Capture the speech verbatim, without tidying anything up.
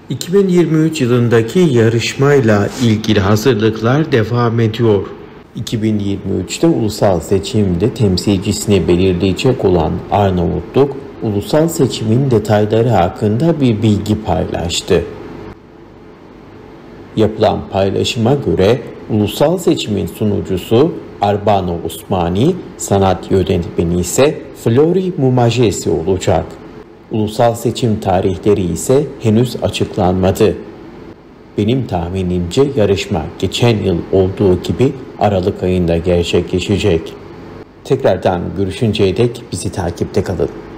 iki bin yirmi üç yılındaki yarışmayla ilgili hazırlıklar devam ediyor. iki bin yirmi üçte ulusal seçimde temsilcisini belirleyecek olan Arnavutluk, ulusal seçimin detayları hakkında bir bilgi paylaştı. Yapılan paylaşıma göre ulusal seçimin sunucusu Arbano Osmani, sanat yönetmeni ise Flori Mumajesi olacak. Ulusal seçim tarihleri ise henüz açıklanmadı. Benim tahminimce yarışma geçen yıl olduğu gibi Aralık ayında gerçekleşecek. Tekrardan görüşünceye dek bizi takipte kalın.